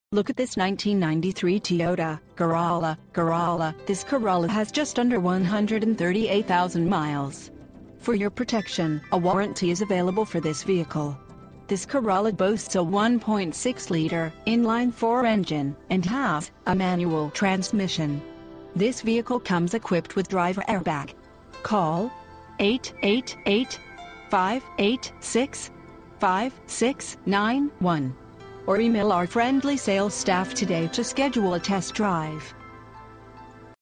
Look at this 1993 Toyota Corolla. This Corolla has just under 138,000 miles. For your protection, a warranty is available for this vehicle. This Corolla boasts a 1.6-liter inline-4 engine and has a manual transmission. This vehicle comes equipped with driver airbag. Call 888-586-5691 or email our friendly sales staff today to schedule a test drive.